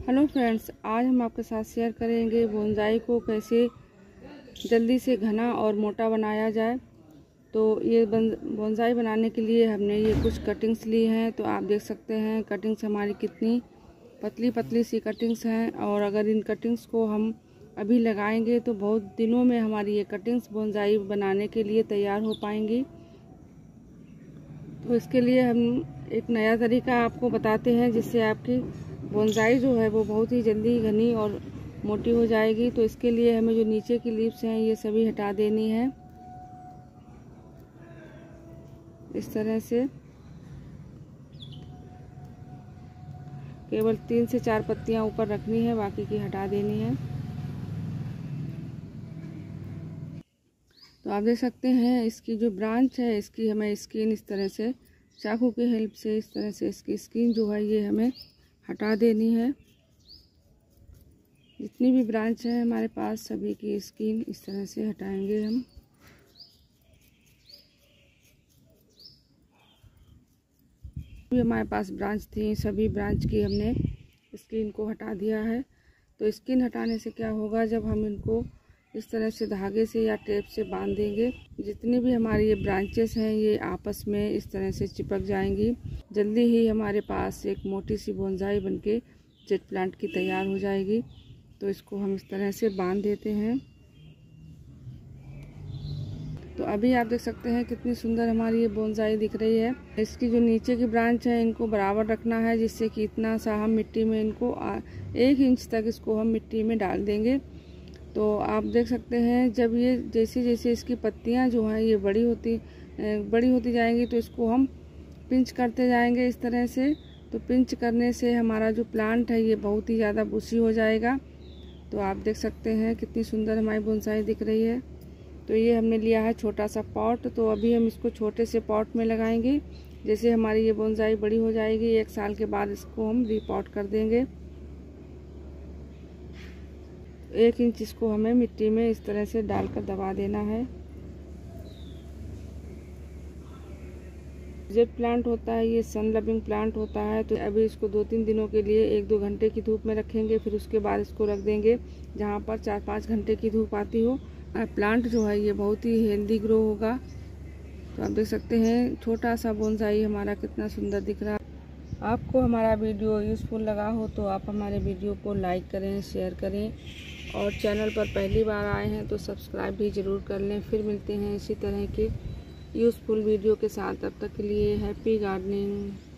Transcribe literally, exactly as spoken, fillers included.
Hello friends, आज हम आपके साथ शेयर करेंगे बोनसाई को कैसे जल्दी से घना और मोटा बनाया जाए। तो ये बोनसाई बनाने के लिए हमने ये कुछ कटिंग्स ली हैं। तो आप देख सकते हैं कटिंग्स हमारी कितनी पतली पतली सी कटिंग्स हैं, और अगर इन कटिंग्स को हम अभी लगाएंगे तो बहुत दिनों में हमारी ये कटिंग्स बोनसाई बनाने के लिए तैयार हो पाएंगी। तो इसके लिए हम एक नया तरीका आपको बताते हैं जिससे आपकी बोनसाई जो है वो बहुत ही जल्दी घनी और मोटी हो जाएगी। तो इसके लिए हमें जो नीचे की लीव्स हैं ये सभी हटा देनी है। इस तरह से केवल तीन से चार पत्तियां ऊपर रखनी है, बाकी की हटा देनी है। तो आप देख सकते हैं इसकी जो ब्रांच है इसकी हमें स्किन इस तरह से चाकू की हेल्प से इस तरह से इसकी स्किन जो है ये हमें हटा देनी है। जितनी भी ब्रांच है हमारे पास सभी की स्किन इस तरह से हटाएंगे हम। भी हमारे पास ब्रांच थी, सभी ब्रांच की हमने स्किन को हटा दिया है। तो स्किन हटाने से क्या होगा, जब हम इनको इस तरह से धागे से या टेप से बांध देंगे, जितनी भी हमारी ये ब्रांचेस हैं ये आपस में इस तरह से चिपक जाएंगी। जल्दी ही हमारे पास एक मोटी सी बोनसाई बनके जेट प्लांट की तैयार हो जाएगी। तो इसको हम इस तरह से बांध देते हैं। तो अभी आप देख सकते हैं कितनी सुंदर हमारी ये बोनसाई दिख रही है। इसकी जो नीचे की ब्रांच है इनको बराबर रखना है, जिससे कि इतना सा हम मिट्टी में इनको एक इंच तक इसको हम मिट्टी में डाल देंगे। तो आप देख सकते हैं जब ये जैसे जैसे इसकी पत्तियां जो हैं ये बड़ी होती बड़ी होती जाएंगी तो इसको हम पिंच करते जाएंगे इस तरह से। तो पिंच करने से हमारा जो प्लांट है ये बहुत ही ज़्यादा बुशी हो जाएगा। तो आप देख सकते हैं कितनी सुंदर हमारी बोनसाई दिख रही है। तो ये हमने लिया है छोटा सा पॉट। तो अभी हम इसको छोटे से पॉट में लगाएंगे। जैसे हमारी ये बोनसाई बड़ी हो जाएगी एक साल के बाद इसको हम रीपॉट कर देंगे। एक इंच इसको हमें मिट्टी में इस तरह से डालकर दबा देना है। जेट प्लांट होता है ये सन लविंग प्लांट होता है। तो अभी इसको दो तीन दिनों के लिए एक दो घंटे की धूप में रखेंगे, फिर उसके बाद इसको रख देंगे जहाँ पर चार पाँच घंटे की धूप आती हो। प्लांट जो है ये बहुत ही हेल्दी ग्रो होगा। तो आप देख सकते हैं छोटा सा बोनसाई हमारा कितना सुंदर दिख रहा है। आपको हमारा वीडियो यूज़फुल लगा हो तो आप हमारे वीडियो को लाइक करें, शेयर करें, और चैनल पर पहली बार आए हैं तो सब्सक्राइब भी ज़रूर कर लें। फिर मिलते हैं इसी तरह के यूज़फुल वीडियो के साथ। तब तक के लिए हैप्पी गार्डनिंग।